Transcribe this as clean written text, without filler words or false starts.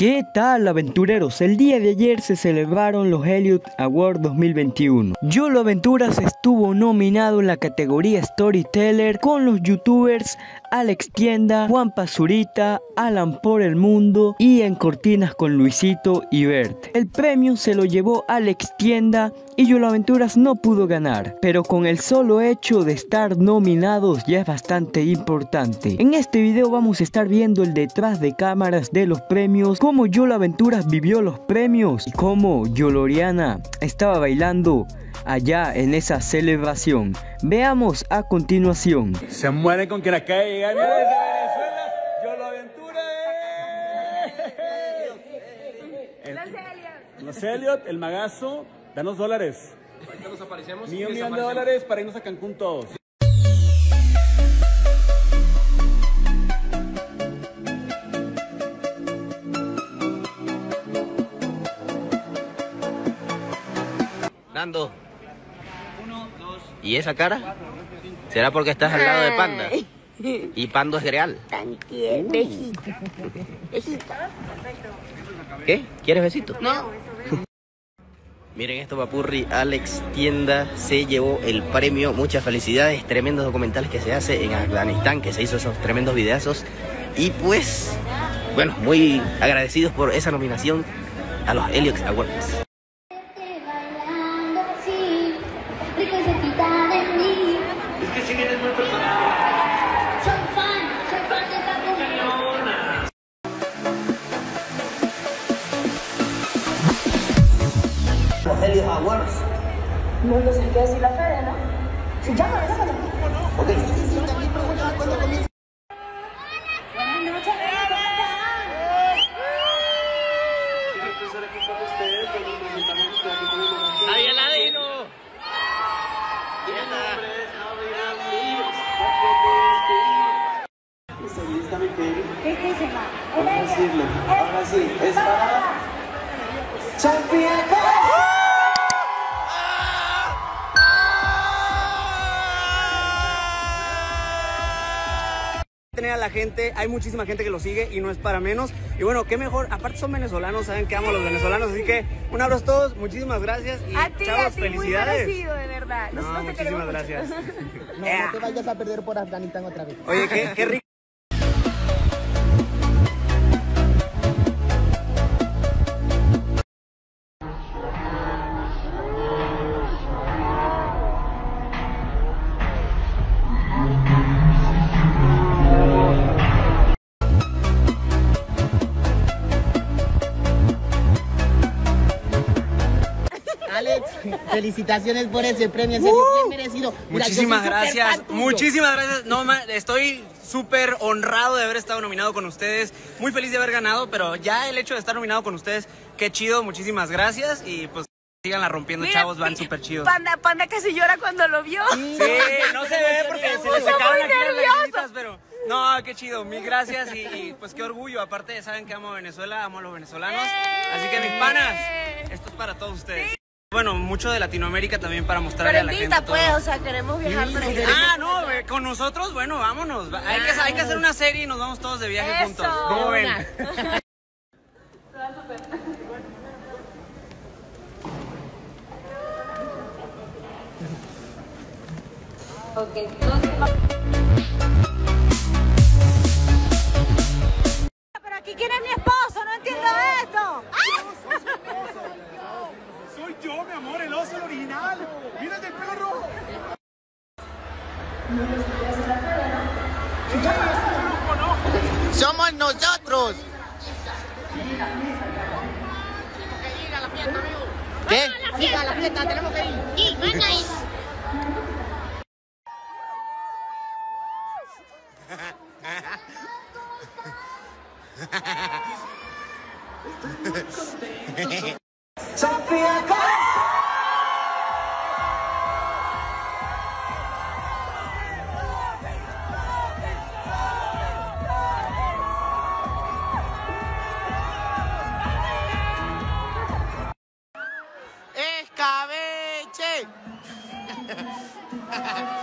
¿Qué tal, aventureros? El día de ayer se celebraron los Elliott Awards 2021. Yolo Aventuras estuvo nominado en la categoría Storyteller con los youtubers Alex Tienda, Juan Pazurita, Alan por el Mundo y En Cortinas con Luisito y Bert. El premio se lo llevó Alex Tienda y Yolo Aventuras no pudo ganar, pero con el solo hecho de estar nominados ya es bastante importante. En este video vamos a estar viendo el detrás de cámaras de los premios, cómo Yolo Aventuras vivió los premios y cómo Yoloriana estaba bailando allá en esa celebración. Veamos a continuación. Se mueren con que la calle gane desde Venezuela. Yolo Aventuras. Los Elliott, el Magazo, danos dólares. Ahorita nos aparecemos. Ni un millón de dólares para irnos a Cancún todos. Nando. 1, 2. ¿Y esa cara? ¿Será porque estás al lado de Panda? Y Pando es real. Tan tierno. Besito. Besito. ¿Qué? ¿Quieres besito? No. Miren esto, papurri. Alex Tienda se llevó el premio. Muchas felicidades. Tremendos documentales que se hace en Afganistán, que se hizo esos tremendos videazos. Y pues, bueno, muy agradecidos por esa nominación a los Elliott Awards. Es que si vienes muy preparado. Soy fan de esta comunidad. Los Elliott Awards. No lo sé qué decir la Fede, ¿no? Sí, llámalo. Ok. Buenas noches, Quiero empezar aquí con ustedes, con los presentamientos que aquí tenemos. ¡Javier Ladino! ¿Qué se va? Ahora sí, es para Sofía. Tener a la gente, hay muchísima gente que lo sigue y no es para menos. Y bueno, qué mejor, aparte son venezolanos, saben que amo a los venezolanos, así que un abrazo a todos, muchísimas gracias y chavos, muy felicidades. merecido, de verdad. Nosotros te queremos Muchísimas mucho. gracias. No te vayas a perder por Afganistán otra vez. Oye, qué rico. Alex, felicitaciones por ese premio, en serio, bien merecido. Mira, Muchísimas yo soy súper gracias, fan tuyo. muchísimas gracias. No, estoy súper honrado de haber estado nominado con ustedes, muy feliz de haber ganado, pero ya el hecho de estar nominado con ustedes, qué chido, muchísimas gracias y pues síganla rompiendo, Mira, chavos, van súper chidos. Panda casi llora cuando lo vio. Sí, no se ve porque se le puso sacaron muy aquí las nervioso. lagrimitas, pero no, qué chido, mil gracias y pues qué orgullo, aparte saben que amo a Venezuela, amo a los venezolanos, así que mis panas, esto es para todos ustedes. Bueno, mucho de Latinoamérica también para mostrarle Pero a la gente invita, pues, todo. o sea, queremos viajar por allá. Ah, no, con nosotros, bueno, vámonos. Hay que hacer una serie y nos vamos todos de viaje Eso. juntos. ¿Cómo ven? Pero aquí, ¿quién es mi esposo? No entiendo esto. Soy yo, mi amor, el oso, el original. Mira el del pelo rojo. Somos nosotros. ¿Qué? A la fiesta, tenemos que ir. Sí, van a ir. ¡Escabeche!